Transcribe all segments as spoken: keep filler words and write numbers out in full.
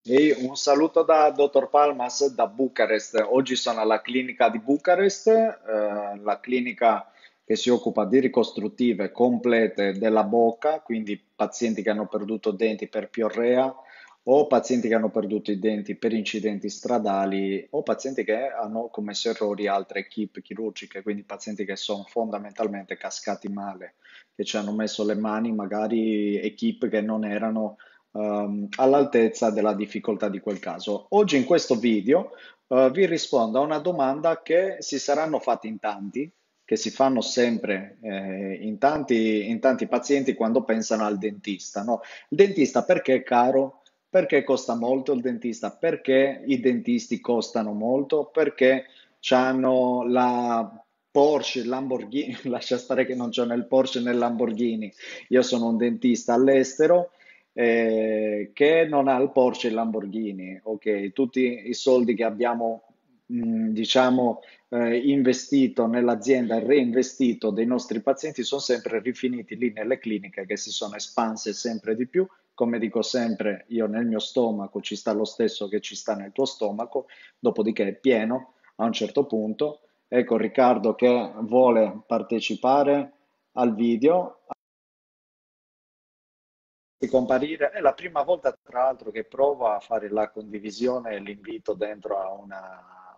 Ehi, un saluto da dottor Palmas da Bucarest. Oggi sono alla clinica di Bucarest, eh, la clinica che si occupa di ricostruttive complete della bocca, quindi pazienti che hanno perduto denti per piorrea o pazienti che hanno perduto i denti per incidenti stradali o pazienti che hanno commesso errori altre equip chirurgiche, quindi pazienti che sono fondamentalmente cascati male, che ci hanno messo le mani, magari equip che non erano ehm, all'altezza della difficoltà di quel caso. Oggi in questo video eh, vi rispondo a una domanda che si saranno fatti in tanti, che si fanno sempre eh, in tanti, in tanti pazienti quando pensano al dentista, no? Il dentista perché è caro? Perché costa molto il dentista? Perché i dentisti costano molto? Perché hanno la Porsche, Lamborghini, lascia stare che non c'è né il Porsche né il Lamborghini. Io sono un dentista all'estero eh, che non ha il Porsche e il Lamborghini, ok? Tutti i soldi che abbiamo, mh, diciamo, eh, investito nell'azienda e reinvestito dei nostri pazienti sono sempre rifiniti lì nelle cliniche che si sono espanse sempre di più. Come dico sempre, io nel mio stomaco ci sta lo stesso che ci sta nel tuo stomaco, dopodiché è pieno a un certo punto. Ecco Riccardo che vuole partecipare al video di comparire. È la prima volta, tra l'altro, che provo a fare la condivisione e l'invito dentro a una,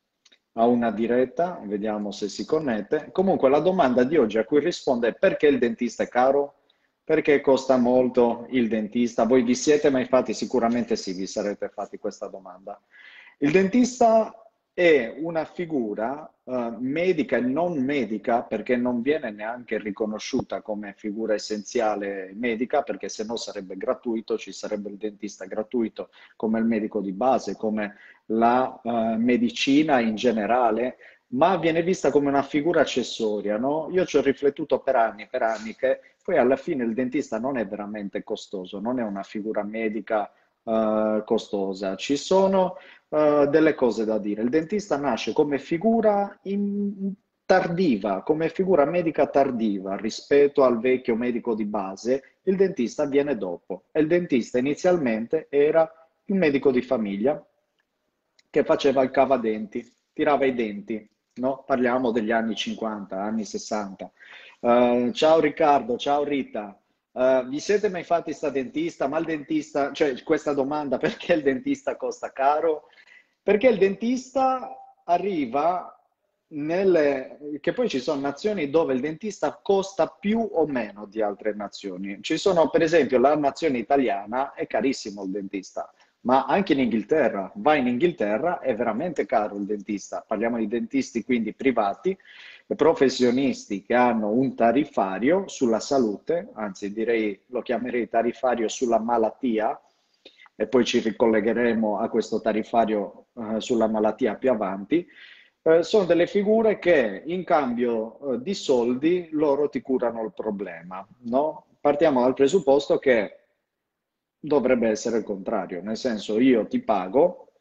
a una diretta. Vediamo se si connette. Comunque, la domanda di oggi a cui risponde è perché il dentista è caro? Perché costa molto il dentista? Voi vi siete mai fatti? Sicuramente sì, vi sarete fatti questa domanda. Il dentista è una figura eh, medica e non medica perché non viene neanche riconosciuta come figura essenziale medica perché se no sarebbe gratuito, ci sarebbe il dentista gratuito come il medico di base, come la eh, medicina in generale, ma viene vista come una figura accessoria, no? Io ci ho riflettuto per anni, per anni che poi alla fine il dentista non è veramente costoso, non è una figura medica eh, costosa. Ci sono eh, delle cose da dire. Il dentista nasce come figura in- tardiva, come figura medica tardiva rispetto al vecchio medico di base. Il dentista viene dopo. E il dentista inizialmente era il medico di famiglia che faceva il cavadenti, tirava i denti, no? Parliamo degli anni cinquanta, anni sessanta. Eh, ciao Riccardo, ciao Rita. Eh, vi siete mai fatti sta dentista? Ma il dentista, cioè questa domanda, perché il dentista costa caro? Perché il dentista arriva nelle... che poi ci sono nazioni dove il dentista costa più o meno di altre nazioni. Ci sono, per esempio, la nazione italiana è carissimo il dentista, ma anche in Inghilterra. Vai in Inghilterra, è veramente caro il dentista. Parliamo di dentisti quindi privati, professionisti che hanno un tariffario sulla salute, anzi direi lo chiamerei tariffario sulla malattia, e poi ci ricollegheremo a questo tariffario eh, sulla malattia più avanti. Eh, sono delle figure che in cambio eh, di soldi loro ti curano il problema, no? Partiamo dal presupposto che dovrebbe essere il contrario, nel senso io ti pago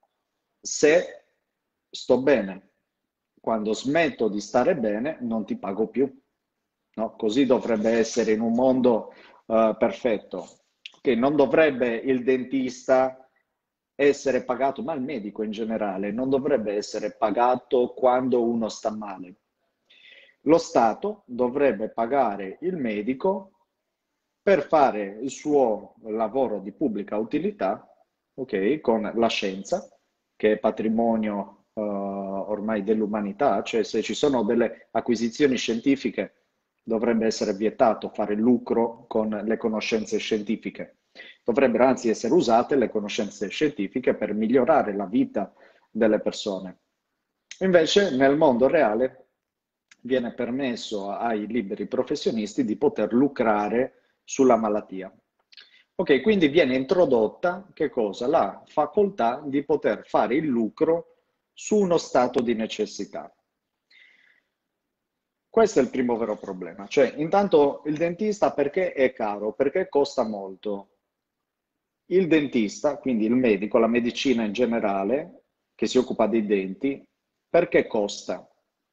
se sto bene. Quando smetto di stare bene non ti pago più. No? Così dovrebbe essere in un mondo eh, perfetto. Che non dovrebbe il dentista essere pagato, ma il medico in generale non dovrebbe essere pagato quando uno sta male. Lo Stato dovrebbe pagare il medico per fare il suo lavoro di pubblica utilità, ok, con la scienza, che è patrimonio eh, ormai dell'umanità, cioè se ci sono delle acquisizioni scientifiche dovrebbe essere vietato fare lucro con le conoscenze scientifiche. Dovrebbero anzi essere usate le conoscenze scientifiche per migliorare la vita delle persone. Invece nel mondo reale viene permesso ai liberi professionisti di poter lucrare sulla malattia. Ok, quindi viene introdotta che cosa? La facoltà di poter fare il lucro su uno stato di necessità. Questo è il primo vero problema, cioè intanto il dentista perché è caro? Perché costa molto. Il dentista, quindi il medico, la medicina in generale, che si occupa dei denti, perché costa?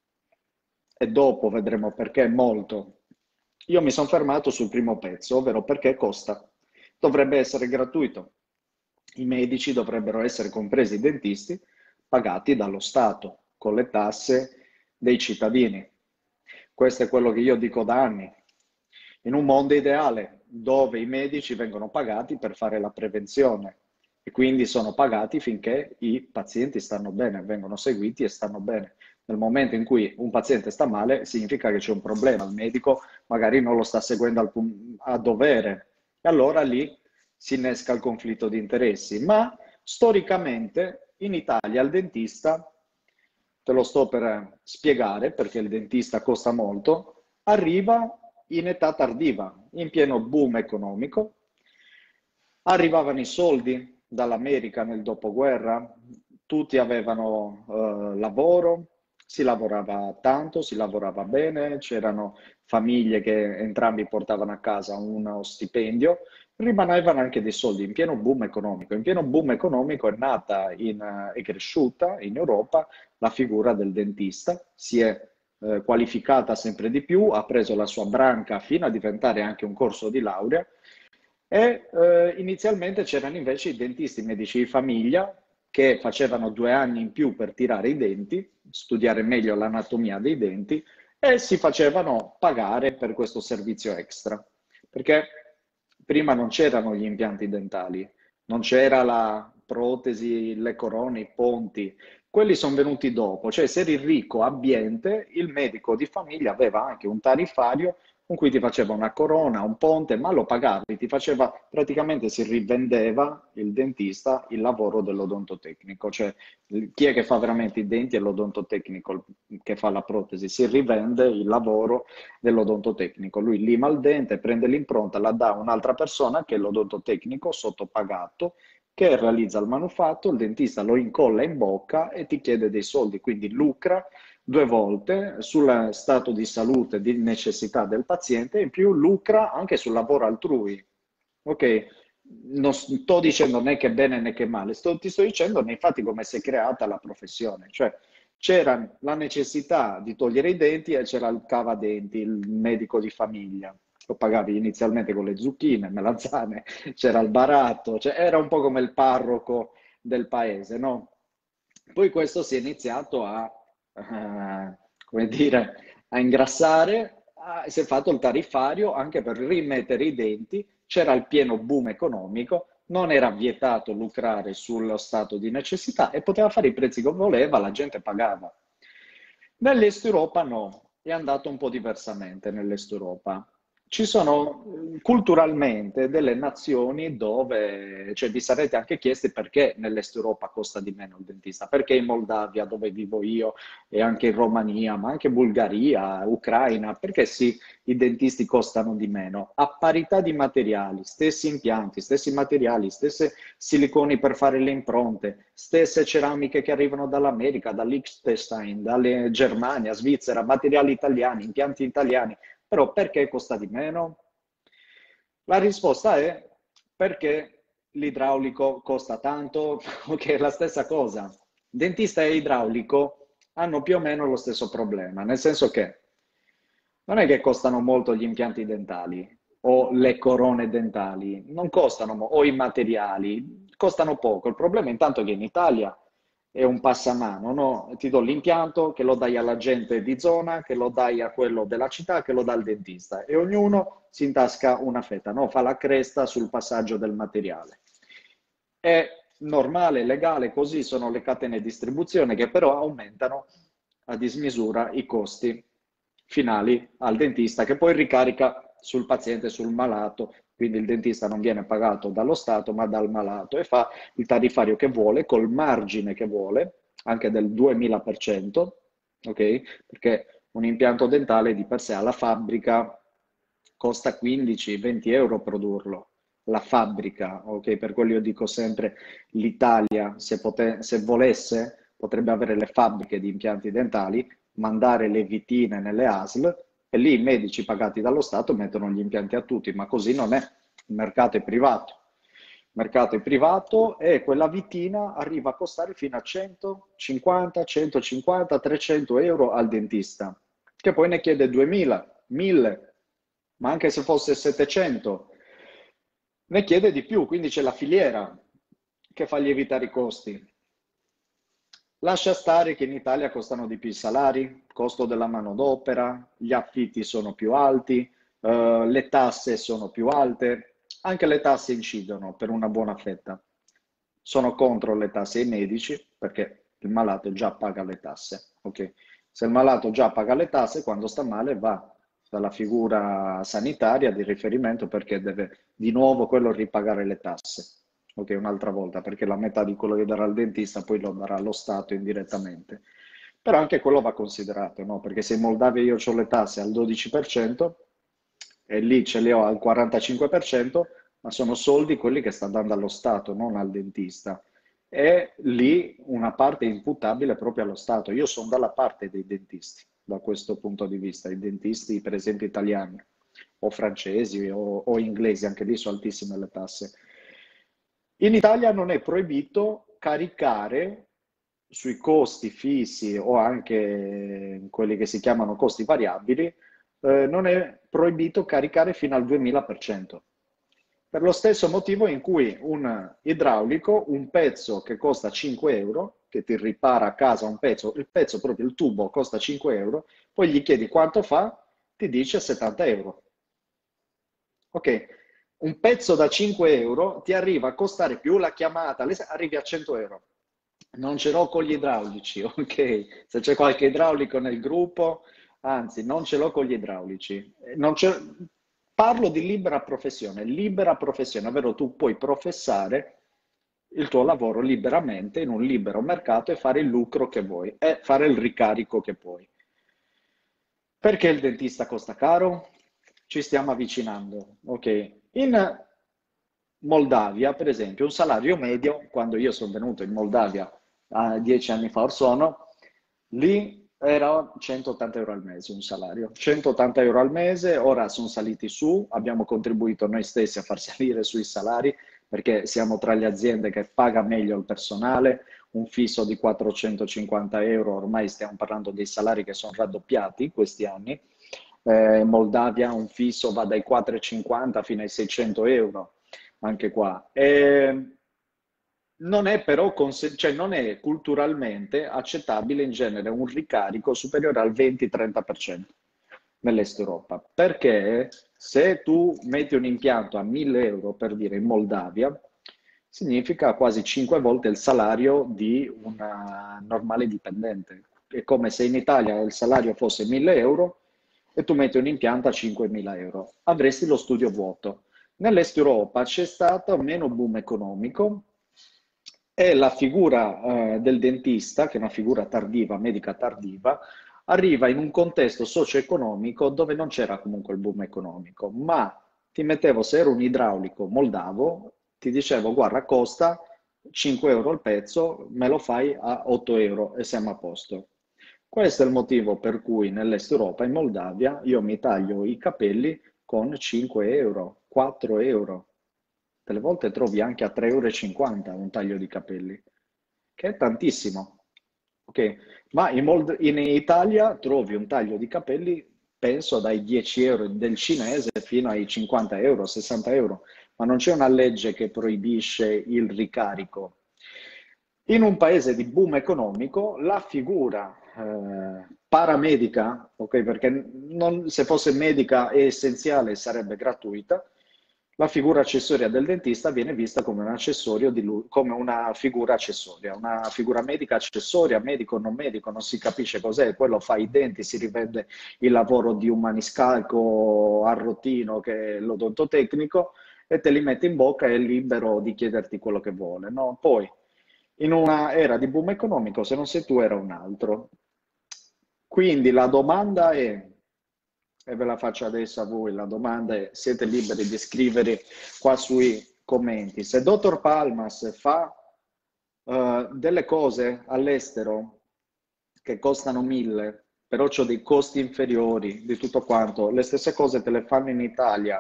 E dopo vedremo perché è molto. Io mi sono fermato sul primo pezzo, ovvero perché costa. Dovrebbe essere gratuito. i medici dovrebbero essere compresi i dentisti pagati dallo Stato con le tasse dei cittadini. Questo è quello che io dico da anni. In un mondo ideale dove i medici vengono pagati per fare la prevenzione e quindi sono pagati finché i pazienti stanno bene, vengono seguiti e stanno bene. Nel momento in cui un paziente sta male, significa che c'è un problema, il medico magari non lo sta seguendo al pun- a dovere, e allora lì si innesca il conflitto di interessi. Ma storicamente in Italia il dentista, te lo sto per spiegare perché il dentista costa molto, arriva in età tardiva, in pieno boom economico. Arrivavano i soldi dall'America nel dopoguerra, tutti avevano eh, lavoro, si lavorava tanto, si lavorava bene, c'erano famiglie che entrambi portavano a casa uno stipendio, rimanevano anche dei soldi in pieno boom economico. In pieno boom economico è nata in, eh, è cresciuta in Europa la figura del dentista, si è eh, qualificata sempre di più, ha preso la sua branca fino a diventare anche un corso di laurea e eh, inizialmente c'erano invece i dentisti medici di famiglia che facevano due anni in più per tirare i denti, studiare meglio l'anatomia dei denti e si facevano pagare per questo servizio extra, perché prima non c'erano gli impianti dentali, non c'era la protesi, le corone, i ponti, quelli sono venuti dopo, cioè se eri ricco, abbiente, il medico di famiglia aveva anche un tariffario con cui ti faceva una corona, un ponte, ma lo pagavi, ti faceva, praticamente si rivendeva il dentista il lavoro dell'odontotecnico, cioè chi è che fa veramente i denti è l'odontotecnico che fa la protesi, si rivende il lavoro dell'odontotecnico, lui lima il dente, prende l'impronta, la dà a un'altra persona che è l'odontotecnico sottopagato, che realizza il manufatto, il dentista lo incolla in bocca e ti chiede dei soldi, quindi lucra due volte sul stato di salute, di necessità del paziente, e in più lucra anche sul lavoro altrui. Ok? Non sto dicendo né che bene né che male, sto, ti sto dicendo nei fatti come si è creata la professione, cioè c'era la necessità di togliere i denti e c'era il cavadenti, il medico di famiglia. Lo pagavi inizialmente con le zucchine, melanzane, c'era il baratto, cioè era un po' come il parroco del paese, no? Poi questo si è iniziato a, eh, come dire, a ingrassare, ah, si è fatto il tariffario anche per rimettere i denti, c'era il pieno boom economico, non era vietato lucrare sullo stato di necessità e poteva fare i prezzi che voleva, la gente pagava. Nell'Est Europa no, è andato un po' diversamente nell'Est Europa. Ci sono eh, culturalmente delle nazioni dove, cioè vi sarete anche chiesti perché nell'Est Europa costa di meno il dentista, perché in Moldavia, dove vivo io, e anche in Romania, ma anche Bulgaria, Ucraina, perché sì, i dentisti costano di meno, a parità di materiali, stessi impianti, stessi materiali, stesse siliconi per fare le impronte, stesse ceramiche che arrivano dall'America, dall'Liechtenstein, dalle Germania, Svizzera, materiali italiani, impianti italiani, però perché costa di meno? La risposta è perché l'idraulico costa tanto, che è la stessa cosa. Dentista e idraulico hanno più o meno lo stesso problema, nel senso che non è che costano molto gli impianti dentali o le corone dentali, non costano, mo- o i materiali, costano poco. Il problema è intanto che in Italia è un passamano, no? Ti do l'impianto che lo dai alla gente di zona, che lo dai a quello della città, che lo dà al dentista e ognuno si intasca una fetta, no? Fa la cresta sul passaggio del materiale. È normale, legale, così sono le catene di distribuzione che però aumentano a dismisura i costi finali al dentista che poi ricarica sul paziente, sul malato, quindi il dentista non viene pagato dallo Stato ma dal malato e fa il tariffario che vuole, col margine che vuole, anche del duemila per cento, ok? Perché un impianto dentale di per sé alla fabbrica costa quindici venti euro produrlo, la fabbrica, ok? Per quello io dico sempre l'Italia, se, pote- se volesse, potrebbe avere le fabbriche di impianti dentali, mandare le vitine nelle A S L e lì i medici pagati dallo Stato mettono gli impianti a tutti, ma così non è, il mercato è privato. Il mercato è privato e quella vitina arriva a costare fino a centocinquanta, centocinquanta, trecento euro al dentista, che poi ne chiede duemila, mille, ma anche se fosse settecento, ne chiede di più, quindi c'è la filiera. che fa lievitare i costi. Lascia stare che in Italia costano di più i salari, costo della manodopera, gli affitti sono più alti, eh, le tasse sono più alte, anche le tasse incidono per una buona fetta. Sono contro le tasse ai medici perché il malato già paga le tasse, ok? Se il malato già paga le tasse, quando sta male va dalla figura sanitaria di riferimento perché deve di nuovo quello ripagare le tasse. Ok, un'altra volta, perché la metà di quello che darà al dentista poi lo darà lo Stato indirettamente. Però anche quello va considerato, no? Perché se in Moldavia io ho le tasse al dodici per cento e lì ce le ho al quarantacinque per cento, ma sono soldi quelli che sta dando allo Stato, non al dentista. E lì una parte è imputabile proprio allo Stato. Io sono dalla parte dei dentisti, da questo punto di vista. I dentisti, per esempio, italiani o francesi o, o inglesi, anche lì sono altissime le tasse. In Italia non è proibito caricare sui costi fissi o anche quelli che si chiamano costi variabili, eh, non è proibito caricare fino al duemila per cento. Per lo stesso motivo in cui un idraulico, un pezzo che costa cinque euro, che ti ripara a casa un pezzo, il pezzo proprio il tubo costa cinque euro, poi gli chiedi quanto fa, ti dice settanta euro. Ok, un pezzo da cinque euro ti arriva a costare più la chiamata, le- arrivi a cento euro. Non ce l'ho con gli idraulici, ok? Se c'è qualche idraulico nel gruppo, anzi, non ce l'ho con gli idraulici. Eh, non c'è- Parlo di libera professione, libera professione, ovvero tu puoi professare il tuo lavoro liberamente in un libero mercato e fare il lucro che vuoi e fare il ricarico che puoi. Perché il dentista costa caro? Ci stiamo avvicinando, ok? In Moldavia, per esempio, un salario medio, quando io sono venuto in Moldavia ah, dieci anni fa or sono, lì era centottanta euro al mese un salario. centottanta euro al mese, ora sono saliti su, abbiamo contribuito noi stessi a far salire sui salari perché siamo tra le aziende che paga meglio il personale, un fisso di quattrocentocinquanta euro, ormai stiamo parlando dei salari che sono raddoppiati questi anni. Eh, in Moldavia un fisso va dai quattrocentocinquanta fino ai seicento euro, anche qua. E non è però conse- cioè non è culturalmente accettabile in genere un ricarico superiore al venti-trenta per cento nell'Est Europa, perché se tu metti un impianto a mille euro, per dire, in Moldavia, significa quasi cinque volte il salario di una normale dipendente. È come se in Italia il salario fosse mille euro e tu metti un impianto a cinquemila euro. Avresti lo studio vuoto. Nell'Est Europa c'è stato meno boom economico e la figura eh, del dentista, che è una figura tardiva, medica tardiva, arriva in un contesto socio-economico dove non c'era comunque il boom economico, ma ti mettevo, se ero un idraulico moldavo, ti dicevo, guarda, costa cinque euro il pezzo, me lo fai a otto euro e siamo a posto. Questo è il motivo per cui nell'Est Europa, in Moldavia, io mi taglio i capelli con cinque euro, quattro euro. Delle volte trovi anche a tre euro e cinquanta un taglio di capelli, che è tantissimo. Ok, ma in, Mold- in Italia trovi un taglio di capelli, penso, dai dieci euro del cinese fino ai cinquanta euro, sessanta euro, ma non c'è una legge che proibisce il ricarico. In un paese di boom economico, la figura eh, paramedica, ok, perché non- se fosse medica e essenziale sarebbe gratuita, la figura accessoria del dentista viene vista come un accessorio di lui, come una figura accessoria, una figura medica accessoria, medico o non medico, non si capisce cos'è, quello fa i denti, si rivende il lavoro di un maniscalco a rottino che è l'odontotecnico e te li mette in bocca e è libero di chiederti quello che vuole, no? Poi, in una era di boom economico, se non sei tu era un altro. Quindi la domanda è, e ve la faccio adesso a voi, la domanda è, siete liberi di scrivere qua sui commenti, se dottor Palmas fa eh, delle cose all'estero che costano mille, però ho dei costi inferiori di tutto quanto, le stesse cose te le fanno in Italia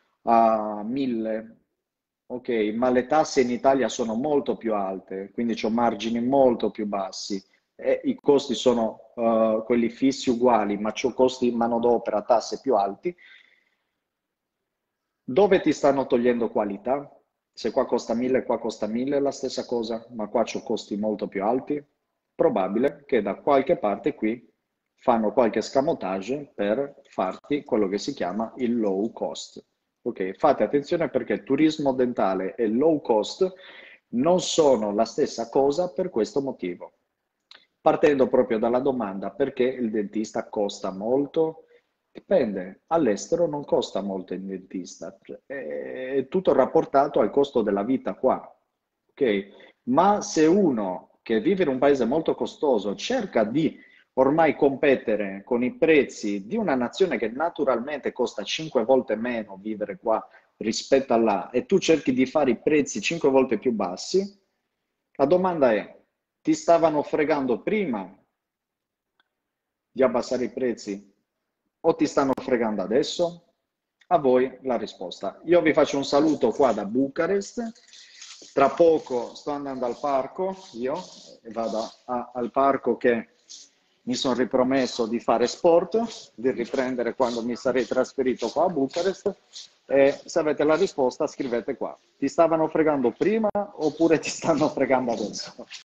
a mille, ok, ma le tasse in Italia sono molto più alte, quindi ho margini molto più bassi e i costi sono eh, quelli fissi uguali, ma ho costi di manodopera, tasse più alti, dove ti stanno togliendo qualità? Se qua costa mille, qua costa mille, è la stessa cosa, ma qua c'ho costi molto più alti, probabile che da qualche parte qui fanno qualche scamotage per farti quello che si chiama il low cost. Ok, fate attenzione perché turismo dentale e low cost non sono la stessa cosa per questo motivo. Partendo proprio dalla domanda perché il dentista costa molto, dipende, all'estero non costa molto il dentista, è tutto rapportato al costo della vita qua, ok? Ma se uno che vive in un paese molto costoso cerca di ormai competere con i prezzi di una nazione che naturalmente costa cinque volte meno vivere qua rispetto a là e tu cerchi di fare i prezzi cinque volte più bassi, la domanda è, ti stavano fregando prima di abbassare i prezzi o ti stanno fregando adesso? A voi la risposta. Io vi faccio un saluto qua da Bucarest. Tra poco sto andando al parco, io e vado a- al parco che mi sono ripromesso di fare sport, di riprendere quando mi sarei trasferito qua a Bucarest. E se avete la risposta scrivete qua. Ti stavano fregando prima oppure ti stanno fregando adesso?